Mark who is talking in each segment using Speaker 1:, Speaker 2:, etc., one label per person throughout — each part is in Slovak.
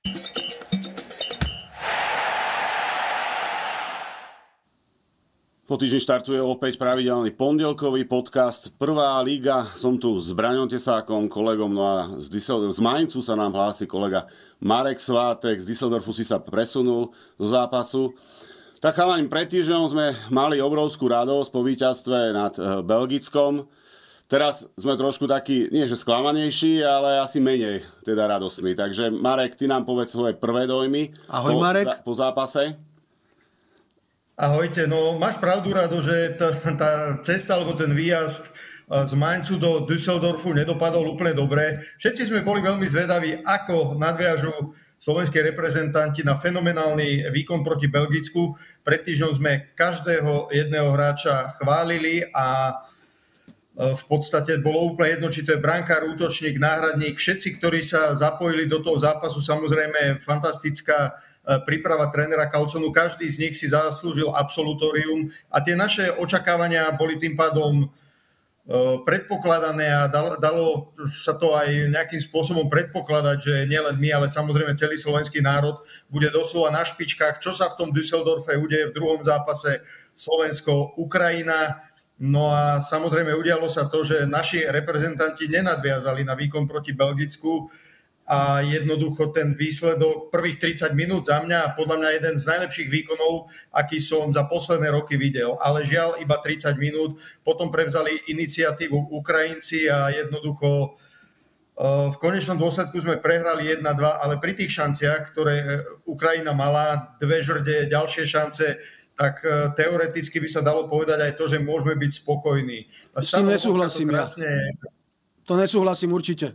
Speaker 1: Po týždni štartuje opäť pravidelný pondelkový podcast Prvá liga. Som tu s Braňom Tesákom, kolegom, no a z Mainzu sa nám hlási kolega Marek Svátek. Z Düsseldorfu si sa presunul do zápasu. Tak chalani, pred týždňom sme mali obrovskú radosť po víťazstve nad Belgickom. Teraz sme trošku takí, nie že sklamanejší, ale asi menej teda radostní. Takže Marek, ty nám povedz svoje prvé dojmy.
Speaker 2: Ahoj, Marek.
Speaker 1: Po zápase.
Speaker 3: Ahojte, no máš pravdu, Rado, že tá cesta alebo ten výjazd z Mainzu do Düsseldorfu nedopadol úplne dobre. Všetci sme boli veľmi zvedaví, ako nadviažu slovenskí reprezentanti na fenomenálny výkon proti Belgicku. Pred týždňom sme každého jedného hráča chválili a v podstate bolo úplne jedno, či to je brankár, útočník, náhradník. Všetci, ktorí sa zapojili do toho zápasu, samozrejme fantastická príprava trénera Carlsonu. Každý z nich si zaslúžil absolutórium a tie naše očakávania boli tým pádom predpokladané a dalo sa to aj nejakým spôsobom predpokladať, že nielen my, ale samozrejme celý slovenský národ bude doslova na špičkách. Čo sa v tom Düsseldorfe udeje v druhom zápase Slovensko-Ukrajina. No a samozrejme udialo sa to, že naši reprezentanti nenadviazali na výkon proti Belgicku a jednoducho ten výsledok prvých 30 minút za mňa, podľa mňa jeden z najlepších výkonov, aký som za posledné roky videl. Ale žiaľ iba 30 minút, potom prevzali iniciatívu Ukrajinci a jednoducho v konečnom dôsledku sme prehrali 1-2, ale pri tých šanciach, ktoré Ukrajina mala, dve žrde, ďalšie šance, tak teoreticky by sa dalo povedať aj to, že môžeme byť spokojní.
Speaker 2: S tým nesúhlasím krásne... To nesúhlasím určite.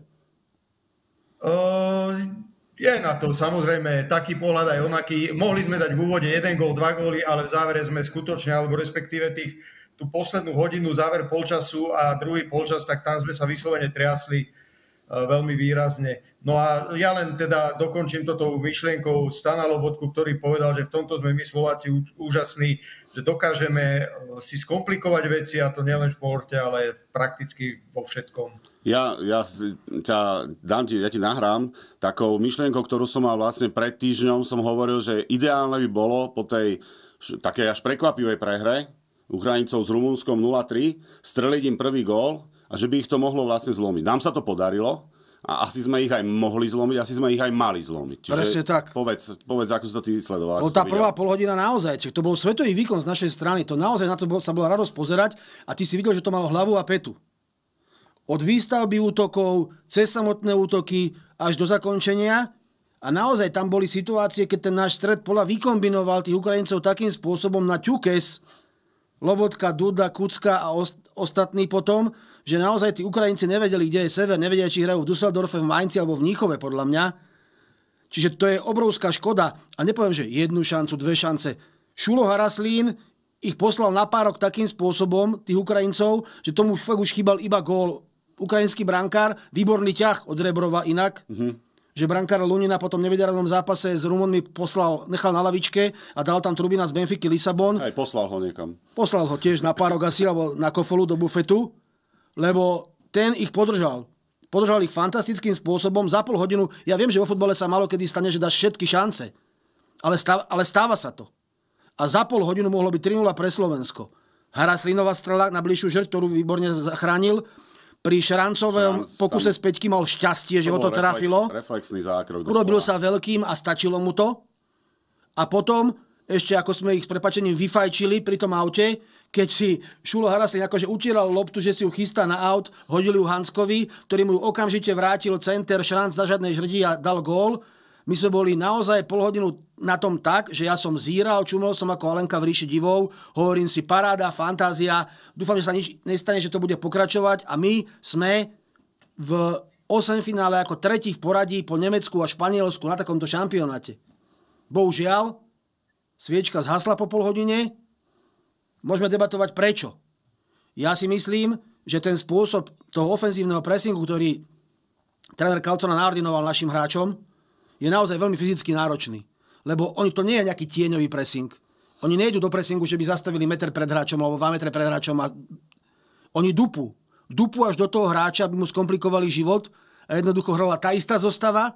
Speaker 3: Je na to samozrejme taký pohľad aj onaký. Mohli sme dať v úvode 1 gól, 2 góly, ale v závere sme skutočne, alebo respektíve tú poslednú hodinu, záver polčasu a druhý polčas, tak tam sme sa vyslovene triasli veľmi výrazne. No a ja len teda dokončím toto myšlienkou Stana Lobotku, ktorý povedal, že v tomto sme my Slováci úžasní, že dokážeme si skomplikovať veci, a to nielen v športe, ale prakticky vo všetkom.
Speaker 1: Ja ti nahrám takou myšlienkou, ktorú som mal vlastne pred týždňom, som hovoril, že ideálne by bolo po tej takej až prekvapivej prehre Ukrajincov s Rumunskom 0-3 streliť im prvý gól a že by ich to mohlo vlastne zlomiť. Nám sa to podarilo a asi sme ich aj mohli zlomiť, asi sme ich aj mali zlomiť. Čiže
Speaker 2: presne tak.
Speaker 1: Povedz, ako si to ty sledoval.
Speaker 2: Tá prvá polhodina naozaj, to bol svetový výkon z našej strany, to naozaj na to sa bola radosť pozerať a ty si videl, že to malo hlavu a petu. Od výstavby útokov, cez samotné útoky až do zakončenia a naozaj tam boli situácie, keď ten náš stred pola vykombinoval tých Ukrajincov takým spôsobom na ťukes, Lobotka, Duda, Kucka a ostatní potom, že naozaj tí Ukrajinci nevedeli, kde je sever, nevedeli, či hrajú v Düsseldorfe, v Mainzi alebo v Mníchove, podľa mňa. Čiže to je obrovská škoda. A nepoviem, že jednu šancu, dve šance. Šulo Haraslín ich poslal na párok takým spôsobom, tých Ukrajincov, že tomu fakt už chýbal iba gól. Ukrajinský brankár, výborný ťah od Rebrova inak, že brankár Lunina potom v nevydarenom zápase s Rumunmi nechal na lavičke a dal tam Trubina z Benfiky Lisabon.
Speaker 1: Aj poslal ho niekam.
Speaker 2: Poslal ho tiež na párok asi, alebo na kofolu do bufetu, lebo ten ich podržal. Podržal ich fantastickým spôsobom za pol hodinu. Ja viem, že vo futbale sa malo kedy stane, že dáš všetky šance, ale stáva sa to. A za pol hodinu mohlo byť 3-0 pre Slovensko. Haraslínová strela na bližšiu žrť, ktorú výborne zachránil. Pri Šarancovom pokuse z päťky mal šťastie, že ho to trafilo.
Speaker 1: Reflexný zákrok.
Speaker 2: Urobil sa veľkým a stačilo mu to. A potom, ešte ako sme ich s prepáčením vyfajčili pri tom aute, keď si Šulo Haraslín akože utieral loptu, že si ju chystá na aut, hodili ju Hanskovi, ktorý mu ju okamžite vrátil center, Šranc na žiadnej žrdi a dal gól. My sme boli naozaj pol hodinu na tom tak, že ja som zíral, čumel som ako Alenka v ríši divov, hovorím si paráda, fantázia, dúfam, že sa nič nestane, že to bude pokračovať a my sme v 8 finále ako tretí v poradí po Nemecku a Španielsku na takomto šampionáte. Bohužiaľ, sviečka zhasla po pol hodine, môžeme debatovať prečo. Ja si myslím, že ten spôsob toho ofenzívneho pressingu, ktorý tréner Carlsona naordinoval našim hráčom, je naozaj veľmi fyzicky náročný. Lebo to nie je nejaký tieňový pressing. Oni nejdú do pressingu, že by zastavili meter pred hráčom alebo 2 metre pred hráčom. A oni dupú až do toho hráča, aby mu skomplikovali život. A jednoducho hrala tá istá zostava,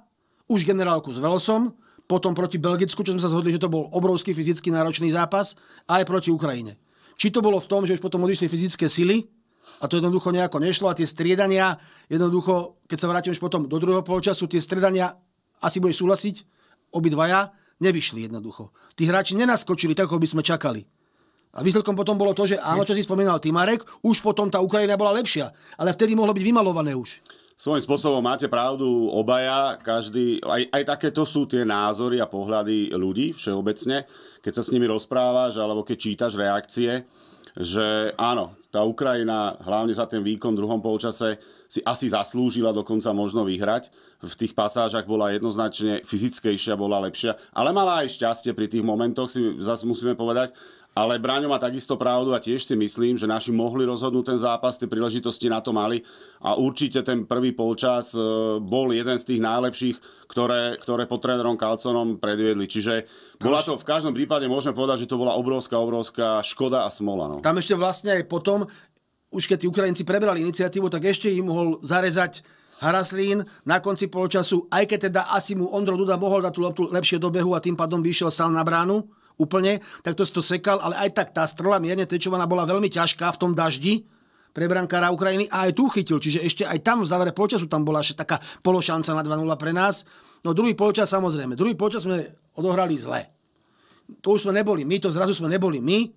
Speaker 2: už generálku s Velsom, potom proti Belgicku, čo sme sa zhodli, že to bol obrovský fyzicky náročný zápas, a aj proti Ukrajine. Či to bolo v tom, že už potom odišli fyzické sily a to jednoducho nejako nešlo a tie striedania, jednoducho, keď sa vrátim už potom do druhého polčasu, tie striedania, asi budeš súhlasiť, obidvaja, nevyšli jednoducho. Tí hráči nenaskočili tak, ako by sme čakali. A výsledkom potom bolo to, že áno, čo si spomínal ty, Marek, už potom tá Ukrajina bola lepšia, ale vtedy mohlo byť vymalované už.
Speaker 1: Svojím spôsobom máte pravdu obaja, každý, aj takéto sú tie názory a pohľady ľudí všeobecne, keď sa s nimi rozprávaš alebo keď čítaš reakcie, že áno, tá Ukrajina hlavne za ten výkon v druhom polčase si asi zaslúžila dokonca možno vyhrať. V tých pasážach bola jednoznačne fyzickejšia, bola lepšia, ale mala aj šťastie pri tých momentoch, si zase musíme povedať. Ale Braňo má takisto pravdu a tiež si myslím, že naši mohli rozhodnúť ten zápas, tie príležitosti na to mali a určite ten prvý polčas bol jeden z tých najlepších, ktoré pod trénerom Carlsonom predviedli. Čiže bola to v každom prípade, môžeme povedať, že to bola obrovská škoda a smola. No.
Speaker 2: Tam ešte vlastne aj potom, už keď tí Ukrajinci prebrali iniciatívu, tak ešte im mohol zarezať Haraslín na konci polčasu, aj keď teda asi mu Ondro Duda mohol dať tú loptu lepšie do behu a tým pádom vyšiel sám na bránu. Úplne, tak to si to sekal, ale aj tak tá strela mierne tečovaná bola veľmi ťažká v tom daždi pre brankára Ukrajiny a aj tu chytil, čiže ešte aj tam v závere polčasu tam bola ešte taká pološanca na 2-0 pre nás. No druhý polčas samozrejme, druhý polčas sme odohrali zle. To už sme neboli my, to zrazu sme neboli my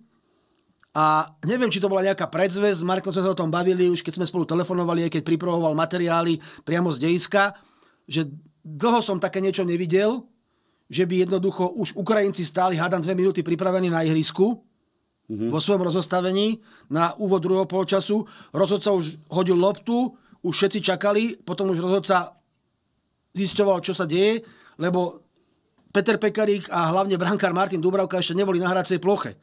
Speaker 2: a neviem, či to bola nejaká predzvesť, s Markom sme sa o tom bavili, už keď sme spolu telefonovali, aj keď pripravoval materiály priamo z dejiska, že dlho som také niečo nevidel, že by jednoducho už Ukrajinci stáli, hádam 2 minúty pripravení na ihrisku vo svojom rozostavení na úvod druhého polčasu. Rozhodca už hodil loptu, už všetci čakali, potom už rozhodca zisťoval, čo sa deje, lebo Peter Pekarík a hlavne brankár Martin Dubravka ešte neboli na hracej ploche.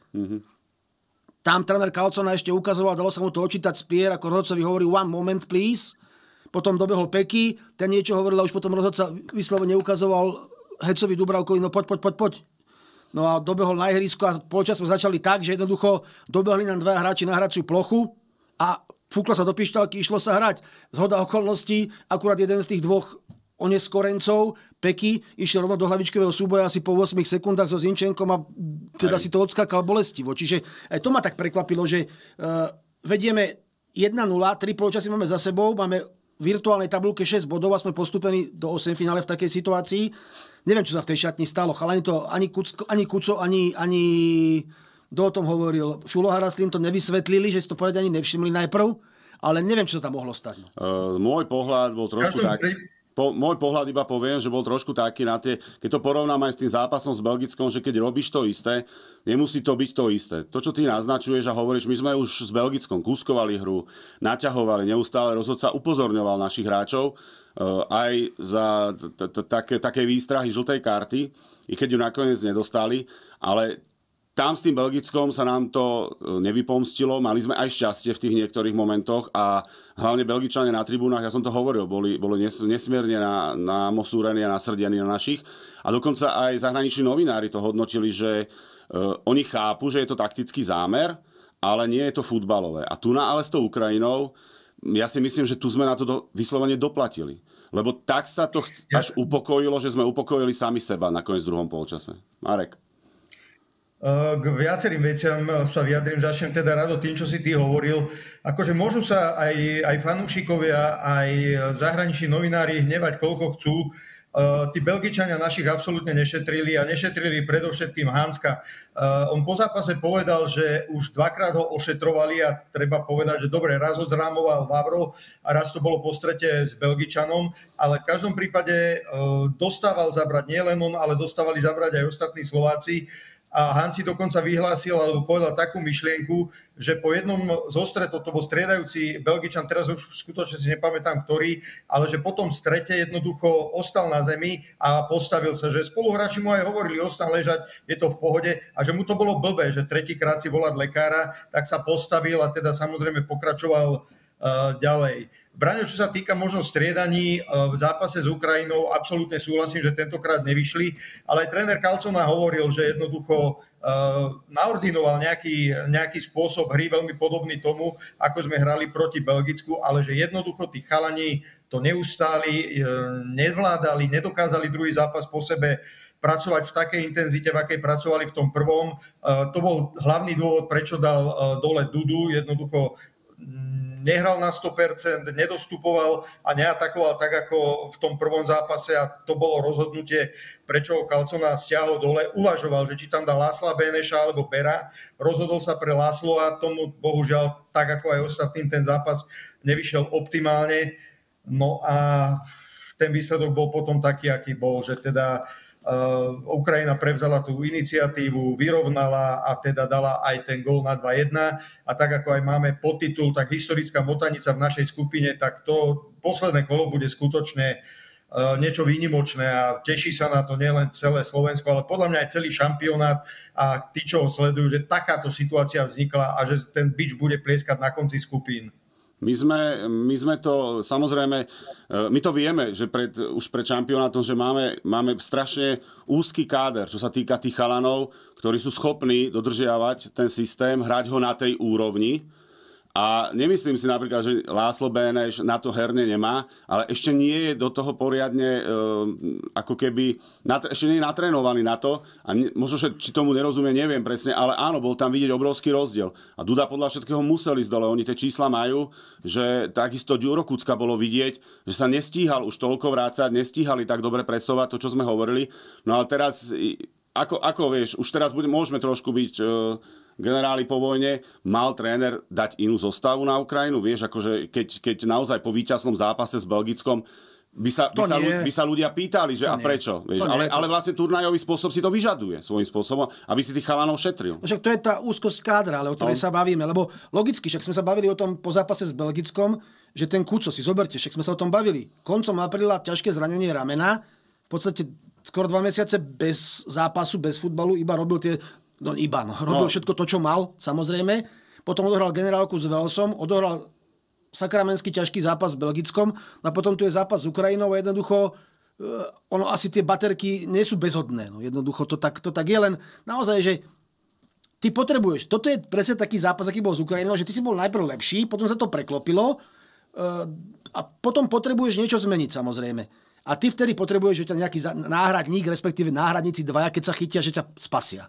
Speaker 2: Tam tréner Carlsona ešte ukazoval, dalo sa mu to očítať z pier, ako rozhodcovi hovorí one moment please. Potom dobehol Peky, ten niečo hovoril a už potom rozhodca vyslovene ukazoval Hecovi Dubravkovi, no poď. No a dobehol na ihrisku a polčas sme začali tak, že jednoducho dobehli nám 2 hráči na hraciu plochu a fúklo sa do pišťalky, išlo sa hrať. Zhoda okolností, akurát jeden z tých 2 oneskorencov, Peky, išiel rovno do hlavičkového súboja asi po 8 sekundách so Zinčenkom a teda si to odskakal bolestivo. Čiže aj to ma tak prekvapilo, že vedieme 1-0, 3 polčasy máme za sebou, máme v virtuálnej tabulke 6 bodov a sme postupení do 8 finále v takej situácii. Neviem, čo sa v tej šatni stalo. Chalani to ani Kuco, ani kto o tom hovoril. Šulo Haraslín to nevysvetlili, že si to povedať ani nevšimli najprv, ale neviem, čo sa tam mohlo stať.
Speaker 1: Môj pohľad bol trošku taký. Môj pohľad iba poviem, že bol trošku taký na tie, keď to porovnám aj s tým zápasom s Belgickom, že keď robíš to isté, nemusí to byť to isté. To, čo ty naznačuješ a hovoríš, my sme už s Belgickom kúskovali hru, naťahovali, neustále rozhodca upozorňoval našich hráčov aj za také výstrahy žltej karty, i keď ju nakoniec nedostali, ale tam s tým Belgickom sa nám to nevypomstilo, mali sme aj šťastie v tých niektorých momentoch a hlavne Belgičania na tribúnach, ja som to hovoril, boli nesmierne namosúrení a nasrdení na našich a dokonca aj zahraniční novinári to hodnotili, že oni chápu, že je to taktický zámer, ale nie je to futbalové. A tu ale s tou Ukrajinou, ja si myslím, že tu sme na to vyslovene doplatili. Lebo tak sa to až upokojilo, že sme upokojili sami seba nakoniec v druhom polčase. Marek.
Speaker 3: K viacerým veciam sa vyjadrím, začnem teda rado tým, čo si ty hovoril. Akože môžu sa aj fanúšikovia, aj zahraniční novinári hnevať, koľko chcú. Tí Belgičania našich absolútne nešetrili a nešetrili predovšetkým Hanska. On po zápase povedal, že už 2-krát ho ošetrovali a treba povedať, že dobre, raz ho zrámoval Vavro a raz to bolo po strete s Belgičanom, ale v každom prípade dostával zabrať nielen on, ale dostávali zabrať aj ostatní Slováci. A Hansi dokonca vyhlásil alebo povedal takú myšlienku, že po jednom zo stretov, to bol striedajúci Belgičan, teraz už skutočne si nepamätám ktorý, ale že po tom strete jednoducho ostal na zemi a postavil sa, že spoluhráči mu aj hovorili, ostal ležať, je to v pohode a že mu to bolo blbé, že tretíkrát si volať lekára, tak sa postavil a teda samozrejme pokračoval ďalej. Braňo, čo sa týka možno striedaní v zápase s Ukrajinou, absolútne súhlasím, že tentokrát nevyšli, ale aj tréner Calzona hovoril, že jednoducho naordinoval nejaký spôsob hry veľmi podobný tomu, ako sme hrali proti Belgicku, ale že jednoducho tí chalani to neustáli, nevládali, nedokázali druhý zápas po sebe pracovať v takej intenzite, v akej pracovali v tom prvom. To bol hlavný dôvod, prečo dal dole Dudu, jednoducho nehral na 100%, nedostupoval a neatakoval tak, ako v tom prvom zápase a to bolo rozhodnutie, prečo Calzona stiahol dole. Uvažoval, že či tam dá Lásla Béneša alebo Bera. Rozhodol sa pre Láslo a tomu bohužiaľ, tak ako aj ostatným, ten zápas nevyšiel optimálne. No a ten výsledok bol potom taký, aký bol, že teda Ukrajina prevzala tú iniciatívu, vyrovnala a teda dala aj ten gól na 2-1 a tak ako aj máme podtitul, tak historická motanica v našej skupine, tak to posledné kolo bude skutočne niečo výnimočné a teší sa na to nielen celé Slovensko, ale podľa mňa aj celý šampionát a tí, čo ho sledujú, že takáto situácia vznikla a že ten bič bude plieskať na konci skupín.
Speaker 1: My sme to, samozrejme, my to vieme, že už pred šampionátom, že máme strašne úzky káder, čo sa týka tých chalanov, ktorí sú schopní dodržiavať ten systém, hrať ho na tej úrovni. A nemyslím si napríklad, že Láslo Béneš na to herne nemá, ale ešte nie je do toho poriadne, ako keby, ešte nie je natrénovaný na to. A možno, že či tomu nerozumie, neviem presne, ale áno, bol tam vidieť obrovský rozdiel. A Duda podľa všetkého musel ísť dole. Oni tie čísla majú, že takisto Ďuro Kucka bolo vidieť, že sa nestíhal už toľko vrácať, nestíhali tak dobre presovať to, čo sme hovorili. No ale teraz, ako vieš, už teraz môžeme trošku byť generáli po vojne, mal tréner dať inú zostavu na Ukrajinu? Vieš, akože keď naozaj po víťaznom zápase s Belgickom by sa ľudia pýtali, že a prečo? Vieš, ale vlastne turnajový spôsob si to vyžaduje svojím spôsobom, aby si tých chalanov šetril.
Speaker 2: Však to je tá úzkosť kádra, ale o ktorej sa bavíme, lebo logicky, však sme sa bavili o tom po zápase s Belgickom, že ten Kuco, si zoberte, však sme sa o tom bavili. Koncom apríla ťažké zranenie ramena, v podstate skoro 2 mesiace bez zápasu, bez futbalu, iba robil robil všetko to, čo mal, samozrejme. Potom odohral generálku s Walesom, odohral sakramenský ťažký zápas s Belgickom a potom tu je zápas s Ukrajinou a jednoducho asi tie baterky nie sú bezhodné. No, jednoducho to tak je, len naozaj, že ty potrebuješ. Toto je presne taký zápas, aký bol s Ukrajinou, že ty si bol najprv lepší, potom sa to preklopilo a potom potrebuješ niečo zmeniť, samozrejme. A ty vtedy potrebuješ, že ťa nejaký náhradník, respektíve náhradníci dvaja, keď sa chytia, že ťa spasia.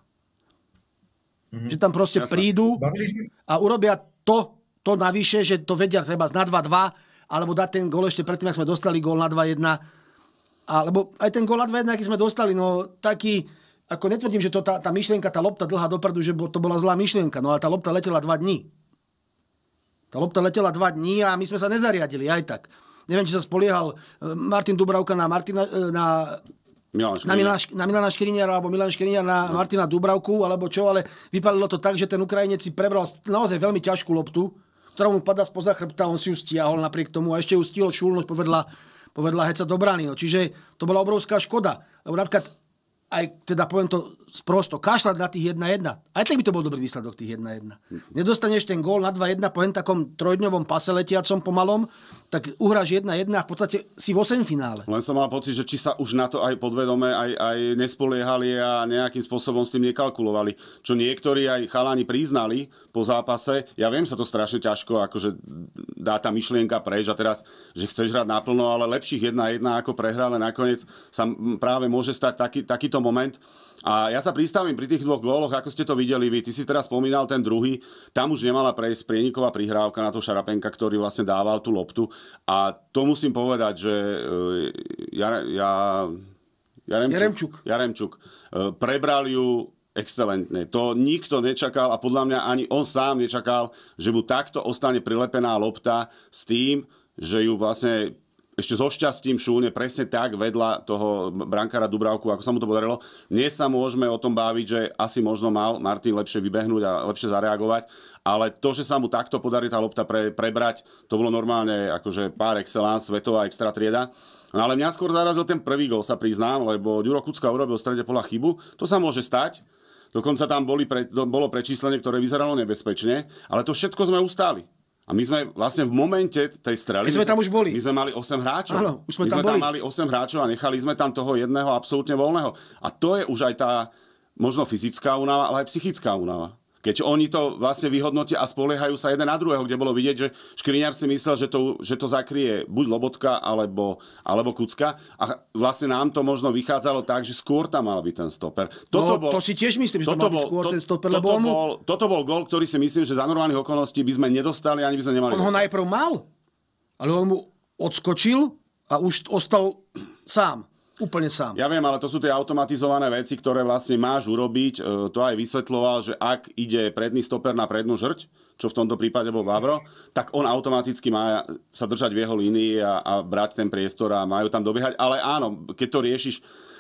Speaker 2: Že tam proste prídu a urobia to navyše, že to vedia treba na 2-2, alebo dať ten gól ešte predtým, ak sme dostali gól na 2-1. Alebo aj ten gól na 2-1, aký sme dostali, no taký, ako netvrdím, že to tá myšlienka, tá lopta dlhá dopredu, že to bola zlá myšlienka, no ale tá lopta letela 2 dní. Tá lopta letela 2 dní a my sme sa nezariadili aj tak. Neviem, či sa spoliehal Martin Dubravka na Milana Škriniara alebo Milan Škriniar na Martina Dubravku alebo čo, ale vypadalo to tak, že ten Ukrajinec si prebral naozaj veľmi ťažkú loptu, ktorá mu padá spoza chrbta, on si ju stiahol napriek tomu a ešte ju stihol šulnúť povedla heca do brány. No, čiže to bola obrovská škoda. Lebo napríklad aj teda poviem to sprosto, kašľať na tých 1-1. Aj tak by to bol dobrý výsledok tých 1-1. Nedostaneš ten gól na 2-1 po takom trojdňovom pase letiacom pomalom, tak uhráš 1-1 a v podstate si v 8 finále.
Speaker 1: Len som mal pocit, že či sa už na to aj podvedome aj nespoliehali a nejakým spôsobom s tým nekalkulovali. Čo niektorí aj chalani priznali po zápase. Ja viem, sa to strašne ťažko akože dá tá myšlienka preč a teraz, že chceš hrať naplno, ale lepších 1-1 ako prehra, ale nakoniec sa práve môže stať takýto moment. A ja sa pristavím pri tých 2 góloch, ako ste to videli vy. Ty si teraz spomínal ten druhý. Tam už nemala prejsť Prieniková prihrávka na to Šarapenka, ktorý vlastne dával tú loptu. A to musím povedať, že Jaremčuk prebral ju excelentne. To nikto nečakal a podľa mňa ani on sám nečakal, že mu takto ostane prilepená lopta s tým, že ju vlastne ešte so šťastím šúne presne tak vedľa toho brankára Dubravku, ako sa mu to podarilo. Dnes sa môžeme o tom baviť, že asi možno mal Martin lepšie vybehnúť a lepšie zareagovať, ale to, že sa mu takto podarí tá lopta prebrať, to bolo normálne akože par excellence, svetová extra trieda. No ale mňa skôr zarazil ten prvý gól, sa priznám, lebo Ďuro Kucka urobil v strede pola chybu. To sa môže stať. Dokonca tam bolo prečíslenie, ktoré vyzeralo nebezpečne, ale to všetko sme ustáli. A my sme vlastne v momente tej strely...
Speaker 2: My sme tam už boli.
Speaker 1: My sme mali 8 hráčov.
Speaker 2: Áno, už sme
Speaker 1: tam
Speaker 2: boli.
Speaker 1: mali 8 hráčov a nechali sme tam toho jedného absolútne voľného. A to je už aj tá možno fyzická únava, ale aj psychická únava. Keď oni to vlastne vyhodnotia a spoliehajú sa jeden na druhého, kde bolo vidieť, že Škriňar si myslel, že to zakrie buď Lobotka, alebo Kucka. A vlastne nám to možno vychádzalo tak, že skôr tam mal byť ten stoper.
Speaker 2: To si tiež myslím, že to mal byť skôr ten stoper, lebo
Speaker 1: toto bol gól, ktorý si myslím, že za normálnych okolností by sme nedostali, ani by sme nemali.
Speaker 2: On ho najprv mal, ale on mu odskočil a už ostal sám. Úplne sám.
Speaker 1: Ja viem, ale to sú tie automatizované veci, ktoré vlastne máš urobiť. To aj vysvetľoval, že ak ide predný stoper na prednú žrť, čo v tomto prípade bol Vavro, tak on automaticky má sa držať v jeho línii a brať ten priestor a majú tam dobiehať. Ale áno, keď to riešiš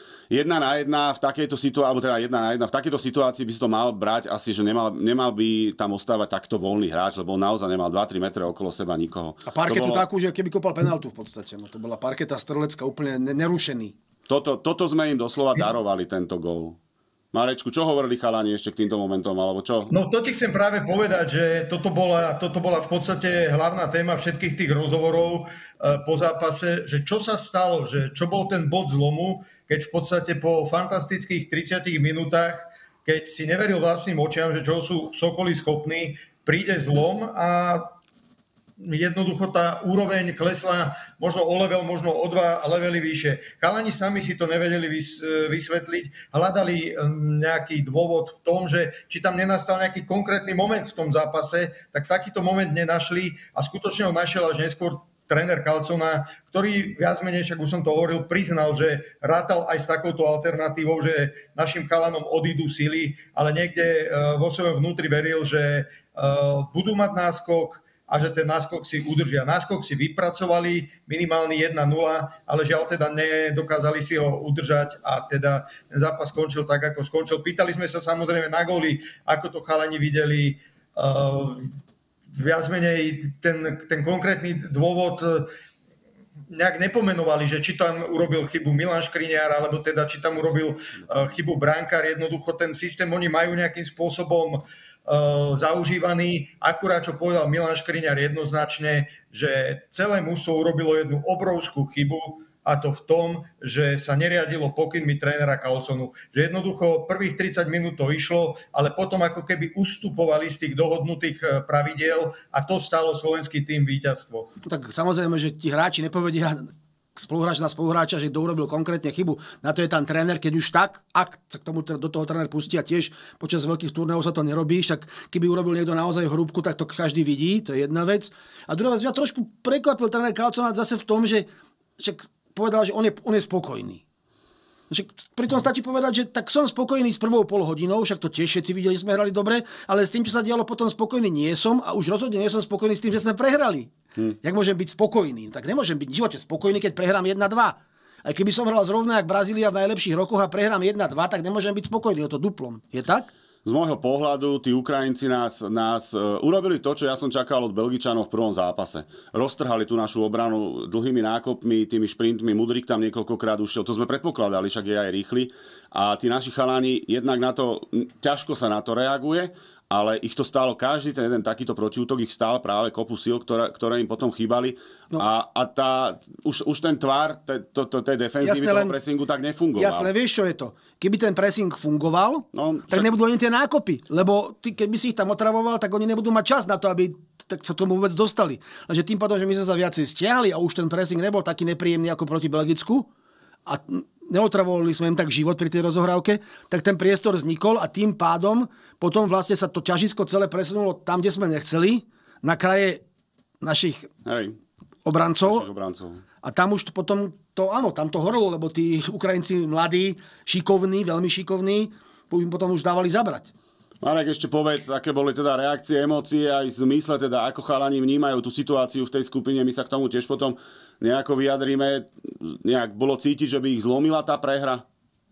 Speaker 1: 1 na 1 v takejto situácii, alebo teda 1 na 1 v takejto situácii by si to mal brať asi, že nemal by tam ostávať takto voľný hráč, lebo on naozaj nemal 2-3 metre okolo seba nikoho.
Speaker 2: A parketu takú, že keby kopal penáltu v podstate. No, to bola parketa strelecká úplne nerušený.
Speaker 1: Toto sme im doslova darovali, tento gól. Marečku, čo hovorili chalani ešte k týmto momentom, alebo čo?
Speaker 3: No to ti chcem práve povedať, že toto bola v podstate hlavná téma všetkých tých rozhovorov po zápase, že čo sa stalo, že čo bol ten bod zlomu, keď v podstate po fantastických 30 minútach, keď si neveril vlastným očiam, že čo sú Sokoli schopní, príde zlom a jednoducho tá úroveň klesla možno o level, možno o 2 levely vyššie. Chalani sami si to nevedeli vysvetliť, hľadali nejaký dôvod v tom, že či tam nenastal nejaký konkrétny moment v tom zápase, tak takýto moment nenašli a skutočne ho našiel až neskôr tréner Calzona, ktorý viac menej, však už som to hovoril, priznal, že rátal aj s takouto alternatívou, že našim chalanom odídu sily, ale niekde vo svojom vnútri veril, že budú mať náskok, a že ten náskok si udržia. Náskok si vypracovali, minimálny 1-0, ale žiaľ teda nedokázali si ho udržať a teda ten zápas skončil tak, ako skončil. Pýtali sme sa samozrejme na góly, ako to chalani videli. Viac menej ten konkrétny dôvod nejak nepomenovali, že či tam urobil chybu Milan Škriňar, alebo teda či tam urobil chybu brankár. Jednoducho ten systém oni majú nejakým spôsobom zaužívaný. Akurát, čo povedal Milan Škriňar jednoznačne, že celé mužstvo urobilo jednu obrovskú chybu a to v tom, že sa neriadilo pokynmi trénera Calzonu. Že jednoducho prvých 30 minút to išlo, ale potom ako keby ustupovali z tých dohodnutých pravidiel a to stálo slovenský tým víťazstvo.
Speaker 2: Tak samozrejme, že ti hráči nepovedia spoluhráč na spoluhráča, že kto urobil konkrétne chybu. Na to je tam tréner, keď už tak, ak sa k tomu do toho tréner pustí a tiež počas veľkých turnéov sa to nerobí, však keby urobil niekto naozaj hrúbku, tak to každý vidí, to je jedna vec. A druhá vec, mňa trošku prekvapil tréner Calzona zase v tom, že však povedal, že on je spokojný. Pritom stačí povedať, že tak som spokojný s prvou polhodinou, však to tiež všetci videli, že sme hrali dobre, ale s tým, čo sa dialo potom spokojný nie som a už rozhodne nie som spokojný s tým, že sme prehrali. Jak môžem byť spokojný? Tak nemôžem byť v živote spokojný, keď prehrám 1-2. Aj keby som hral zrovna jak Brazília v najlepších rokoch a prehrám 1-2, tak nemôžem byť spokojný, o to duplom. Je tak?
Speaker 1: Z môjho pohľadu tí Ukrajinci nás urobili to, čo ja som čakal od Belgičanov v prvom zápase. Roztrhali tú našu obranu dlhými nákopmi, tými šprintmi. Mudrik tam niekoľkokrát ušiel. To sme predpokladali, však je aj rýchly. A tí naši chalani, jednak na to, ťažko sa na to reaguje, ale ich to stálo, každý ten jeden takýto protiútok ich stál práve kopu síl, ktoré im potom chýbali. No. A už ten tvár tej defenzívy, toho pressingu tak nefungoval.
Speaker 2: Jasné, vieš, čo je to? Keby ten pressing fungoval, tak nebudú ani tie nákopy. Lebo keby si ich tam otravoval, tak oni nebudú mať čas na to, aby tak sa tomu vôbec dostali. Takže tým pádom, že my sme sa viacej stiahli a už ten pressing nebol taký nepríjemný ako proti Belgicku a neotravovali sme im tak život pri tej rozohrávke, tak ten priestor vznikol a tým pádom potom vlastne sa to ťažisko celé presunulo tam, kde sme nechceli, na kraje našich obrancov. A tam už potom tam to horelo, lebo tí Ukrajinci mladí, šikovní, veľmi šikovní, potom už dávali zabrať.
Speaker 1: Marek, ešte povedz, aké boli teda reakcie, emócie aj v zmysle teda, ako chalani vnímajú tú situáciu v tej skupine. My sa k tomu tiež potom nejako vyjadríme. Nejak bolo cítiť, že by ich zlomila tá prehra?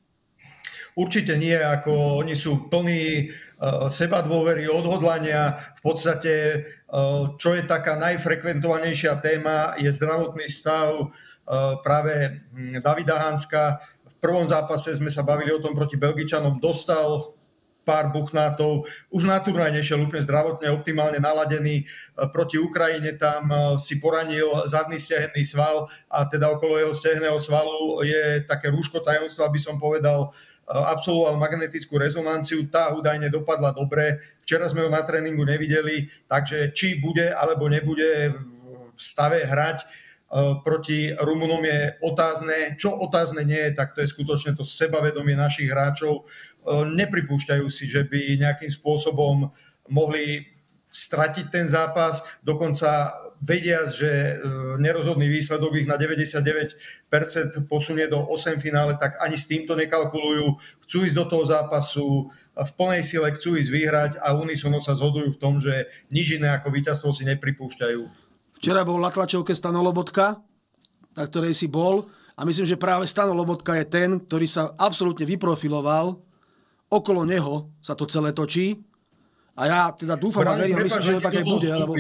Speaker 3: Určite nie, ako oni sú plní sebadôvery, odhodlania. V podstate, čo je taká najfrekventovanejšia téma, je zdravotný stav práve Davida Hanska. V prvom zápase sme sa bavili o tom proti Belgičanom, dostal pár buchnátov, už na turnaj nešiel úplne zdravotne, optimálne naladený. Proti Ukrajine tam si poranil zadný stehenný sval a teda okolo jeho stehenného svalu je také rúško tajomstva, by som povedal, absolvoval magnetickú rezonanciu, tá údajne dopadla dobre. Včera sme ho na tréningu nevideli, takže či bude alebo nebude v stave hrať proti Rumunom je otázne. Čo otázne nie je, tak to je skutočne to sebavedomie našich hráčov. Nepripúšťajú si, že by nejakým spôsobom mohli stratiť ten zápas, dokonca vedia, že nerozhodný výsledok ich na 99% posunie do 8 finále, tak ani s týmto nekalkulujú. Chcú ísť do toho zápasu, v plnej sile chcú ísť vyhrať a unisono sa zhodujú v tom, že nič iné ako víťazstvo si nepripúšťajú.
Speaker 2: Včera bol na tlačovke Stano Lobotka, na ktorej si bol, a myslím, že práve Stano Lobotka je ten, ktorý sa absolútne vyprofiloval, okolo neho sa to celé točí a ja teda dúfam a verím, myslím, že to také bude. Lebo...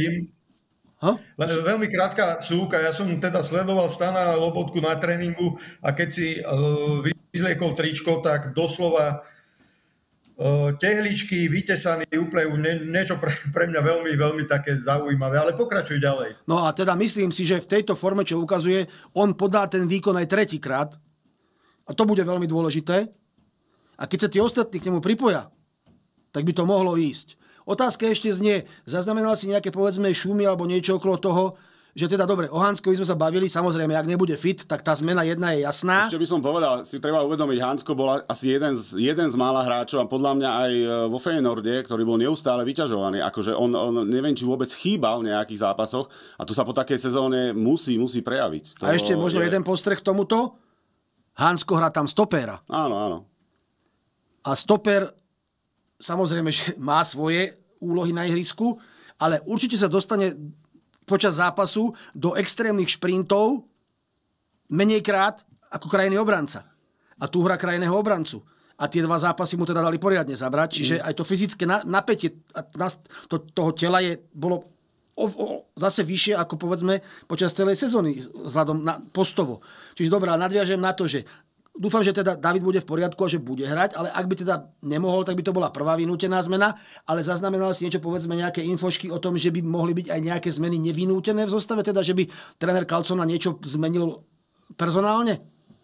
Speaker 3: Veľmi krátka súka. Ja som teda sledoval Stana Lobotku na tréningu a keď si vyzliekol tričko, tak doslova tehličky, vytesaný, úplne niečo pre mňa veľmi, veľmi také zaujímavé. Ale pokračuj ďalej.
Speaker 2: No a teda myslím si, že v tejto forme, čo ukazuje, on podá ten výkon aj tretíkrát a to bude veľmi dôležité. A keď sa tí ostatní k nemu pripoja, tak by to mohlo ísť. Otázka ešte znie, zaznamenal si nejaké, povedzme, šumy alebo niečo okolo toho, že teda dobre, o Hanskovi sme sa bavili, samozrejme, ak nebude fit, tak tá zmena jedna je jasná.
Speaker 1: Ešte by som povedal, si treba uvedomiť, Hansko bol asi jeden z mála hráčov a podľa mňa aj vo Feyenoorde, ktorý bol neustále vyťažovaný. Akože on neviem, či vôbec chýbal v nejakých zápasoch a to sa po takej sezóne musí prejaviť.
Speaker 2: A ešte možno jeden postreh k tomuto. Hansko hrá tam stopéra.
Speaker 1: Áno, áno.
Speaker 2: A stoper samozrejme, že má svoje úlohy na ihrisku, ale určite sa dostane počas zápasu do extrémnych šprintov menej krát ako krajný obranca. A tu hrá krajného obrancu. A tie dva zápasy mu teda dali poriadne zabrať, čiže aj to fyzické napätie toho tela bolo zase vyššie ako povedzme počas celej sezóny vzhľadom na postovo. Čiže dobrá, nadviažem na to, že dúfam, že teda David bude v poriadku a že bude hrať, ale ak by teda nemohol, tak by to bola prvá vynútená zmena, ale zaznamenal si niečo, povedzme, nejaké infošky o tom, že by mohli byť aj nejaké zmeny nevynútené v zostave, teda že by tréner Calzona niečo zmenil personálne?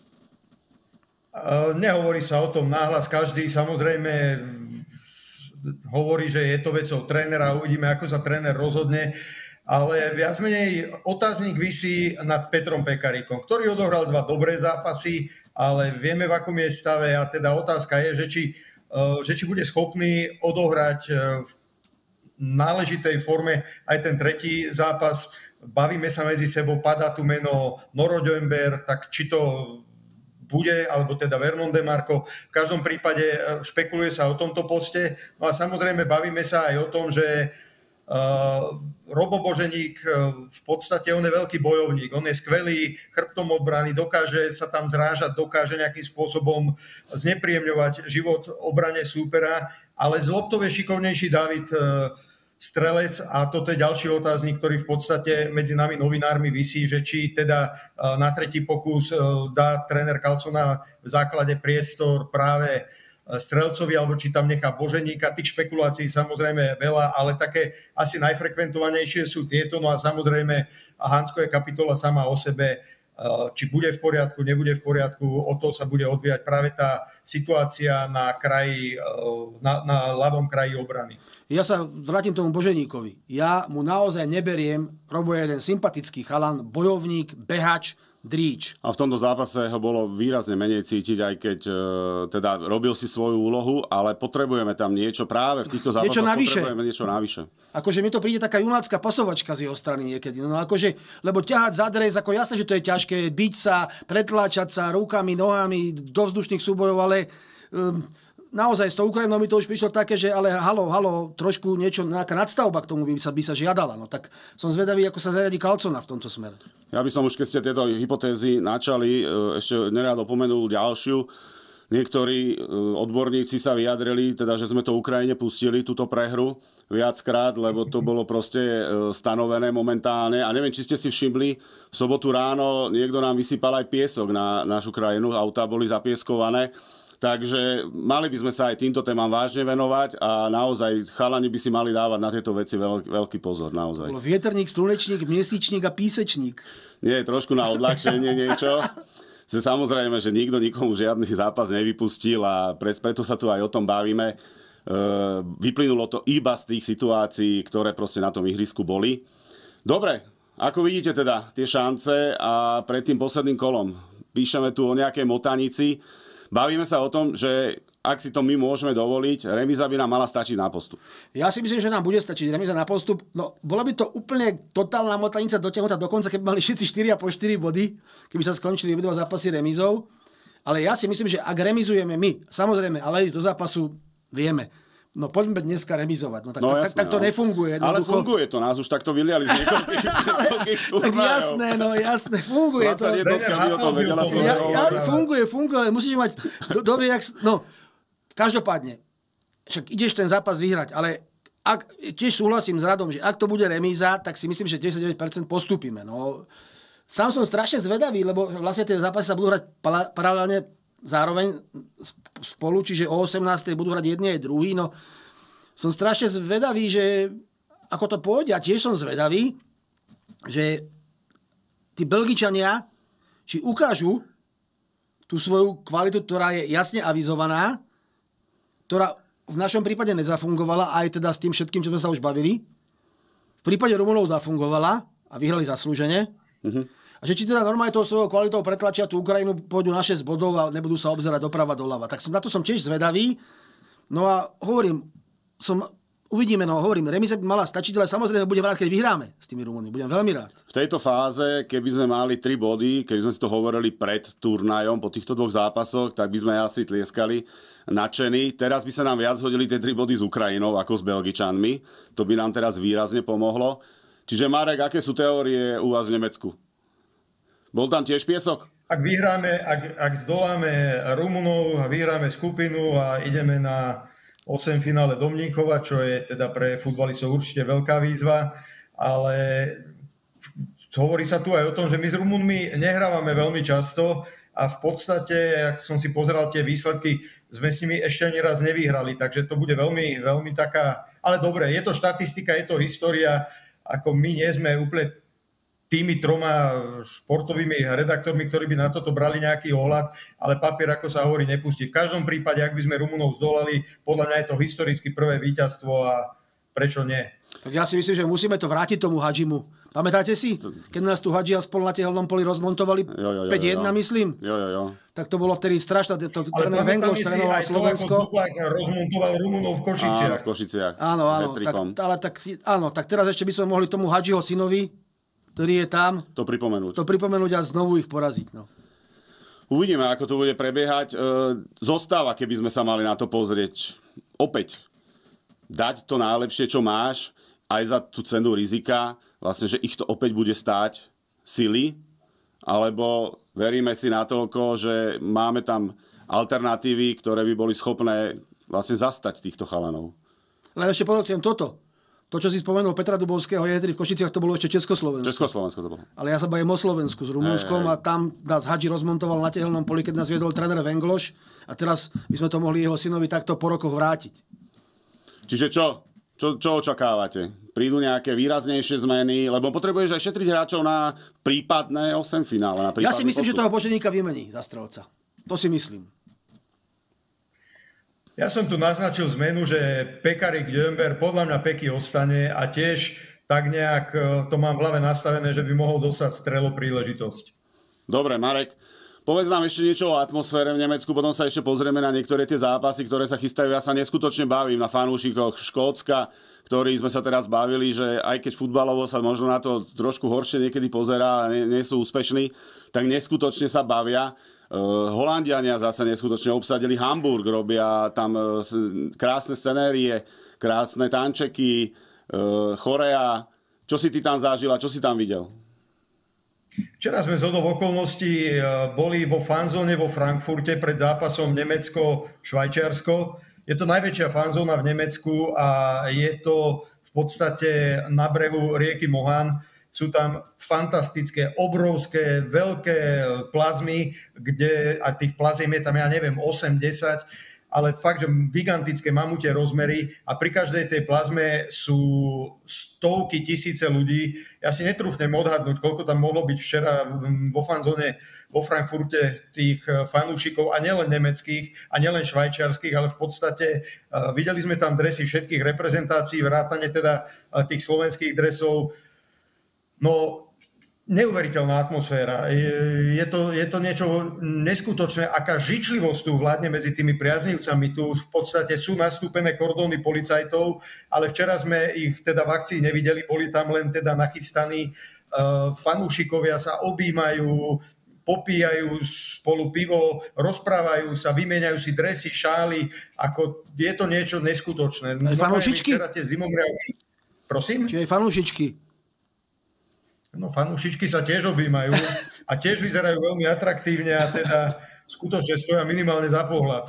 Speaker 3: Nehovorí sa o tom náhlas. Každý samozrejme hovorí, že je to vecou trénera, uvidíme, ako sa tréner rozhodne. Ale viac menej otáznik visí nad Petrom Pekarikom, ktorý odohral 2 dobré zápasy, ale vieme, v akom je stave a teda otázka je, že či bude schopný odohrať v náležitej forme aj ten tretí zápas. Bavíme sa medzi sebou, padá tu meno Noro Dömber, tak či to bude, alebo teda Vernon de Marco. V každom prípade špekuluje sa o tomto poste. No a samozrejme bavíme sa aj o tom, že Robo Boženík v podstate on je veľký bojovník, on je skvelý chrbtom obrany, dokáže sa tam zrážať, dokáže nejakým spôsobom znepríjemňovať život obrane súpera, ale z loptov je šikovnejší David Strelec a toto je ďalší otáznik, ktorý v podstate medzi nami novinármi visí, že či teda na tretí pokus dá tréner Calzona v základe priestor práve Strelcovi, alebo či tam nechá Boženíka. Tých špekulácií samozrejme veľa, ale také asi najfrekventovanejšie sú tieto. No a samozrejme Hansko je kapitola sama o sebe. Či bude v poriadku, nebude v poriadku, o to sa bude odvíjať práve tá situácia na ľavom kraji obrany.
Speaker 2: Ja sa vrátim tomu Boženíkovi. Ja mu naozaj neberiem, Robo je jeden sympatický chalan, bojovník, behač, dríč.
Speaker 1: A v tomto zápase ho bolo výrazne menej cítiť, aj keď teda robil si svoju úlohu, ale potrebujeme tam niečo práve v týchto zápasoch. Potrebujeme niečo navyše.
Speaker 2: Akože mi to príde taká junácka pasovačka z jeho strany niekedy. No akože, lebo ťahať za dres, ako jasné, že to je ťažké, byť sa, pretláčať sa rukami, nohami do vzdušných súbojov, ale naozaj s tou Ukrajinou mi to už prišlo také, že ale halo, trošku niečo, nejaká nadstavba k tomu by sa žiadala. No tak som zvedavý, ako sa zariadi Calzona v tomto smere.
Speaker 1: Ja by som už, keď ste tieto hypotézy načali, ešte nerád opomenul ďalšiu. Niektorí odborníci sa vyjadrili, teda, že sme to Ukrajine pustili, túto prehru viackrát, lebo to bolo proste stanovené momentálne. A neviem, či ste si všimli, v sobotu ráno niekto nám vysypal aj piesok na našu krajinu, autá boli zapieskované. Takže mali by sme sa aj týmto témam vážne venovať a naozaj chalani by si mali dávať na tieto veci veľký pozor, naozaj.
Speaker 2: Bolo vietrník, slnečník, miesičník a písečník.
Speaker 1: Nie, trošku na odľahčenie niečo. Samozrejme, že nikto nikomu žiadny zápas nevypustil a preto sa tu aj o tom bavíme. Vyplynulo to iba z tých situácií, ktoré proste na tom ihrisku boli. Dobre, ako vidíte teda tie šance a pred tým posledným kolom píšeme tu o nejakej motanici. Bavíme sa o tom, že ak si to my môžeme dovoliť, remíza by nám mala stačiť na postup.
Speaker 2: Ja si myslím, že nám bude stačiť remíza na postup. No, bola by to úplne totálna motanica dotiahnutá dokonca, keby mali všetci 4 po 4 body, keby sa skončili obidva zápasy remízou. Ale ja si myslím, že ak remizujeme my, samozrejme, ale ísť do zápasu vieme. No poďme dneska remizovať. No tak to nefunguje.
Speaker 1: Ale funguje to, nás už takto vyliali z niekoľkých turnajov.
Speaker 2: Tak jasné, funguje to. Funguje, ale musíte mať každopádne, však ideš ten zápas vyhrať, ale tiež súhlasím s Radom, že ak to bude remíza, tak si myslím, že 99% postúpime. No, sám som strašne zvedavý, lebo vlastne tie zápasy sa budú hrať paralelne zároveň spolu, čiže o 18. budú hrať jedni aj druhý. No, som strašne zvedavý, že ako to pôjde. A tiež som zvedavý, že tí Belgičania či ukážu tú svoju kvalitu, ktorá je jasne avizovaná, ktorá v našom prípade nezafungovala, aj teda s tým všetkým, čo sme sa už bavili. V prípade Rumunov zafungovala a vyhrali zaslúžene. A že či teda normálne tou svojou kvalitou pretlačia tú Ukrajinu, pôjdu na 6 bodov a nebudú sa obzerať doprava doľava. Tak na to som tiež zvedavý. No a uvidíme, remíza by mala stačiť, ale samozrejme budem rád, keď vyhráme s tými Rumunmi. Budem veľmi rád.
Speaker 1: V tejto fáze, keby sme mali 3 body, keby sme si to hovorili pred turnajom po týchto 2 zápasoch, tak by sme asi tlieskali nadšení. Teraz by sa nám viac hodili tie 3 body s Ukrajinou ako s Belgičanmi. To by nám teraz výrazne pomohlo. Čiže Marek, aké sú teórie u vás v Nemecku? Bol tam tiež piesok?
Speaker 3: Ak vyhráme, ak zdoláme Rumunov, vyhráme skupinu a ideme na 8 finále do Mníchova, čo je teda pre futbalistov určite veľká výzva, ale hovorí sa tu aj o tom, že my s Rumunmi nehrávame veľmi často a v podstate, ak som si pozeral tie výsledky, sme s nimi ešte ani raz nevyhrali, takže to bude veľmi, veľmi taká... Ale dobre, je to štatistika, je to história, ako my nie sme úplne tými 3 športovými redaktormi, ktorí by na toto brali nejaký ohľad, ale papier, ako sa hovorí, nepustí. V každom prípade, ak by sme Rumunov zdolali, podľa mňa je to historicky prvé víťazstvo a prečo nie?
Speaker 2: Tak ja si myslím, že musíme to vrátiť tomu Hadžimu. Pamätáte si? Keď nás tu Hadži a spolu na tehelnom poli rozmontovali 5-1, myslím?
Speaker 1: Jo.
Speaker 2: Tak to bolo vtedy strašné.
Speaker 3: Ale Vengloš trénoval Slovensko. Ale rozmontoval Rumunov v Košiciach.
Speaker 1: Áno, v Košiciach.
Speaker 2: Áno, tak teraz ešte by sme mohli tomu Hadžiho synovi, ktorý je tam,
Speaker 1: to
Speaker 2: pripomenúť a znovu ich poraziť. No.
Speaker 1: Uvidíme, ako to bude prebiehať. Zostáva, keby sme sa mali na to pozrieť. Opäť, dať to najlepšie, čo máš, aj za tú cenu rizika, vlastne, že ich to opäť bude stáť sily, alebo veríme si natoľko, že máme tam alternatívy, ktoré by boli schopné vlastne zastať týchto chalanov.
Speaker 2: Len ešte podotknem toto. To, čo si spomenul Petra Dubovského, v Košiciach, to bolo ešte Československo.
Speaker 1: Československo to bolo.
Speaker 2: Ale ja sa bavím o Slovensku s Rumunskom a tam nás Hadži rozmontoval na tehelnom poli, keď nás viedol tréner Vengloš a teraz by sme to mohli jeho synovi takto po rokoch vrátiť.
Speaker 1: Čiže čo očakávate? Prídu nejaké výraznejšie zmeny? Lebo potrebuješ aj šetriť hráčov na prípadné 8 finále.
Speaker 2: Ja si myslím, že toho Boženíka vymení za strelca. To si myslím.
Speaker 3: Ja som tu naznačil zmenu, že Pekarik Dömber, podľa mňa Peky ostane a tiež tak nejak to mám v hlave nastavené, že by mohol dostať strelo príležitosť.
Speaker 1: Dobre, Marek, povedz nám ešte niečo o atmosfére v Nemecku, potom sa ešte pozrieme na niektoré tie zápasy, ktoré sa chystajú. Ja sa neskutočne bavím na fanúšikoch Škótska, ktorí sme sa teraz bavili, že aj keď futbalovo sa možno na to trošku horšie niekedy pozerá a nie sú úspešní, tak neskutočne sa bavia. Holandiania zase neskutočne obsadili Hamburg, robia tam krásne scenérie, krásne tančeky, chorea. Čo si ty tam zažil a čo si tam videl?
Speaker 3: Včera sme zhodou okolností boli vo fanzóne vo Frankfurte pred zápasom Nemecko-Švajčiarsko. Je to najväčšia fanzóna v Nemecku a je to v podstate na brehu rieky Mohan. sú tam fantastické, obrovské, veľké plazmy, kde, a tých plaziem je tam, ja neviem, 8-10, ale fakt, že gigantické mamutie rozmery a pri každej tej plazme sú stovky, tisíce ľudí. Ja si netrúfnem odhadnúť, koľko tam mohlo byť včera vo fanzóne vo Frankfurte tých fanúšikov a nielen nemeckých a nielen švajčiarskych, ale v podstate videli sme tam dresy všetkých reprezentácií, vrátane teda tých slovenských dresov. No, neuveriteľná atmosféra. Je to niečo neskutočné, aká žičlivosť tu vládne medzi tými priaznivcami. Tu v podstate sú nastúpené kordóny policajtov, ale včera sme ich teda v akcii nevideli, boli tam len teda nachystaní. Fanúšikovia sa objímajú, popíjajú spolu pivo, rozprávajú sa, vymieňajú si dresy, šály, ako je to niečo neskutočné.
Speaker 2: Aj fanúšičky?
Speaker 3: Včera tie zimomriavky. Prosím?
Speaker 2: Čiže aj fanúšičky.
Speaker 3: No, fanúšičky sa tiež objímajú a tiež vyzerajú veľmi atraktívne a teda skutočne stoja minimálne za pohľad.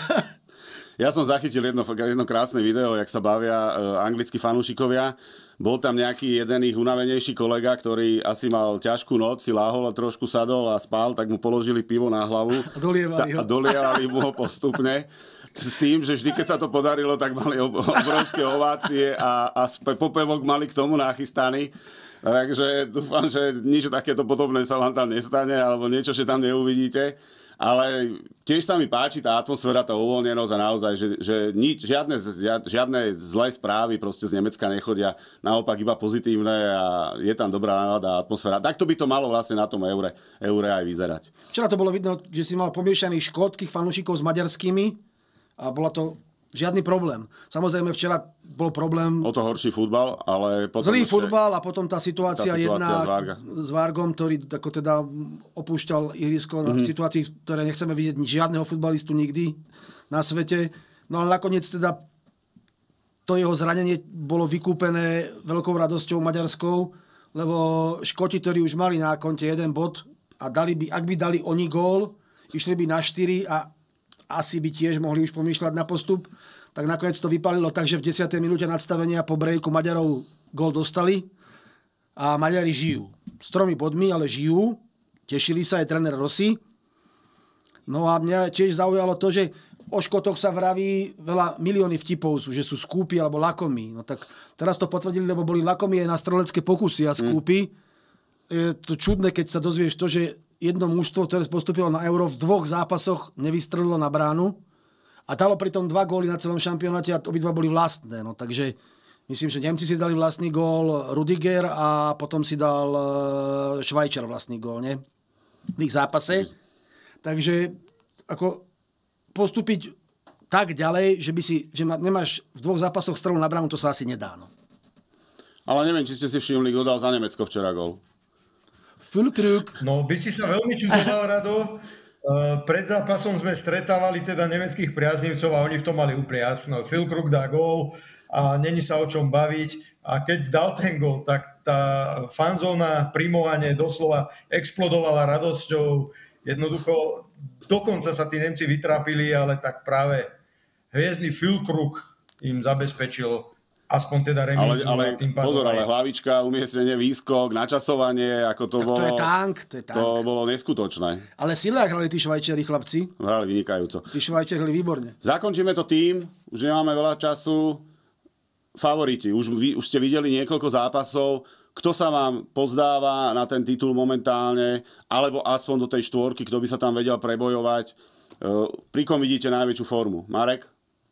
Speaker 1: Ja som zachytil jedno krásne video, jak sa bavia anglickí fanúšikovia. Bol tam nejaký jeden ich unavenejší kolega, ktorý asi mal ťažkú noc, si láhol a trošku sadol a spal, tak mu položili pivo na hlavu a dolievali mu ho postupne. S tým, že vždy, keď sa to podarilo, tak mali obrovské ovácie a popevok mali k tomu nachystaný. Takže dúfam, že nič takéto podobné sa vám tam nestane, alebo niečo, že tam neuvidíte. Ale tiež sa mi páči tá atmosféra, tá uvoľnenosť a naozaj, že žiadne zlé správy proste z Nemecka nechodia. Naopak iba pozitívne a je tam dobrá nálada a atmosféra. Takto by to malo vlastne na tom eure aj vyzerať.
Speaker 2: Včera to bolo vidno, že si mal pomiešaných škótskych fanúšikov s maďarskými a bola to žiadny problém. Samozrejme, včera bol problém...
Speaker 1: O to horší futbal, ale potom...
Speaker 2: Zlý futbal a potom tá situácia jedna s Vargom, ktorý ako teda opúšťal ihrisko v situácii, v ktorej nechceme vidieť žiadneho futbalistu nikdy na svete. No ale nakoniec teda to jeho zranenie bolo vykúpené veľkou radosťou maďarskou, lebo Škoti, ktorí už mali na konte 1 bod a ak by dali oni gól, išli by na 4 a asi by tiež mohli už pomýšľať na postup, tak nakoniec to vypálilo tak, že v 10. minúte nadstavenia po brejku Maďarov gól dostali a Maďari žijú. S 3 bodmi, ale žijú. Tešili sa aj tréner Rossi. No a mňa tiež zaujalo to, že o Škotoch sa vraví veľa milióny vtipov sú, že sú skúpi alebo lakomí. No tak teraz to potvrdili, lebo boli lakomí aj na strelecké pokusy a skúpi. Je to čudné, keď sa dozvieš to, že jedno mužstvo, ktoré postupilo na Euro, v 2 zápasoch nevystrelilo na bránu a dalo pritom 2 góly na celom šampionáte a obidva boli vlastné. No, takže myslím, že Nemci si dali vlastný gól, Rudiger a potom si dal Švajčar vlastný gól, nie? V ich zápase. Takže ako postúpiť tak ďalej, že nemáš v 2 zápasoch strelu na bránu, to sa asi nedá. No.
Speaker 1: Ale neviem, či ste si všimli, kto dal za Nemecko včera gól.
Speaker 2: Füllkrug.
Speaker 3: No, by si sa veľmi čudoval, Rado. Pred zápasom sme stretávali teda nemeckých priaznivcov a oni v tom mali úplne jasno. Füllkrug dá gól a není sa o čom baviť. A keď dal ten gól, tak tá fanzóna primovanie doslova explodovala radosťou. Jednoducho, dokonca sa tí Nemci vytrápili, ale tak práve hviezdny Füllkrug im zabezpečil aspoň teda remízu.
Speaker 1: Ale pozor, ale hlavička, umiestnenie, výskok, načasovanie, ako to bolo...
Speaker 2: To je tank.
Speaker 1: To bolo neskutočné.
Speaker 2: Ale sila hrali tí Švajčiari, chlapci.
Speaker 1: Hrali vynikajúco.
Speaker 2: Tí Švajčiari hrali výborne.
Speaker 1: Zakončíme to tým, už nemáme veľa času. Favoriti, už ste videli niekoľko zápasov. Kto sa vám pozdáva na ten titul momentálne, alebo aspoň do tej 4, kto by sa tam vedel prebojovať? Pri kom vidíte najväčšiu formu? Marek?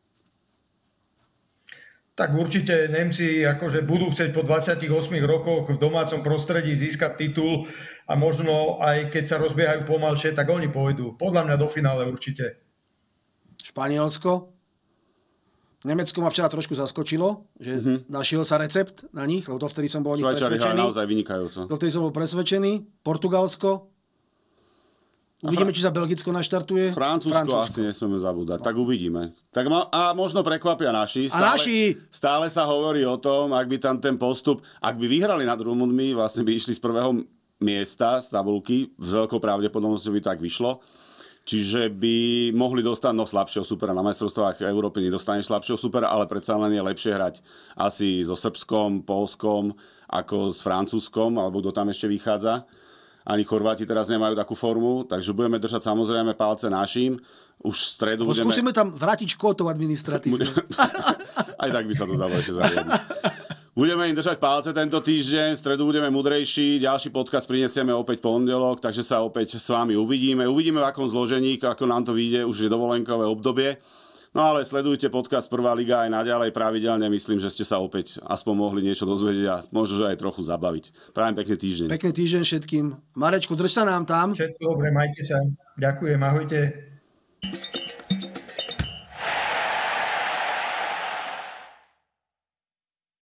Speaker 3: Tak určite Nemci akože budú chcieť po 28 rokoch v domácom prostredí získať titul a možno aj keď sa rozbiehajú pomalšie, tak oni pôjdu. Podľa mňa do finále určite.
Speaker 2: Španielsko. Nemecko ma včera trošku zaskočilo, že našiel sa recept na nich, lebo dovtedy som bol o nich presvedčený.
Speaker 1: Švajčiari naozaj vynikajúco.
Speaker 2: Dovtedy som bol presvedčený. Portugalsko. Uvidíme, či sa Belgicko naštartuje.
Speaker 1: Francúzsko asi nesmieme zabúdať. No. Tak uvidíme. A možno prekvapia naši. Stále sa hovorí o tom, ak by tam ten postup, ak by vyhrali nad Rumunmi, vlastne by išli z prvého miesta z tabulky, s veľkou pravdepodobnosťou by tak vyšlo. Čiže by mohli dostať slabšieho supera. Na majstrovstvách Európy nedostaneš slabšieho supera, ale predsa len je lepšie hrať asi so Srbskom, Poľskom, ako s Francúzskom, alebo kto tam ešte vychádza. Ani Chorváti teraz nemajú takú formu, takže budeme držať samozrejme palce našim. Už v stredu budeme...
Speaker 2: Skúsime tam vrátiť Škótov administratívne.
Speaker 1: Aj tak by sa to dalo ešte zariadiť. Budeme im držať palce tento týždeň, v stredu budeme múdrejší, ďalší podcast prinesieme opäť pondelok, takže sa opäť s vami uvidíme. Uvidíme v akom zložení, ako nám to vyjde, už je dovolenkové obdobie. No ale sledujte podcast Prvá liga aj naďalej pravidelne, myslím, že ste sa opäť aspoň mohli niečo dozvedieť a možno, že aj trochu zabaviť. Prajem pekný týždeň.
Speaker 2: Pekný týždeň všetkým. Marečku, drž sa nám tam.
Speaker 3: Všetko dobre, majte sa. Ďakujem, ahojte.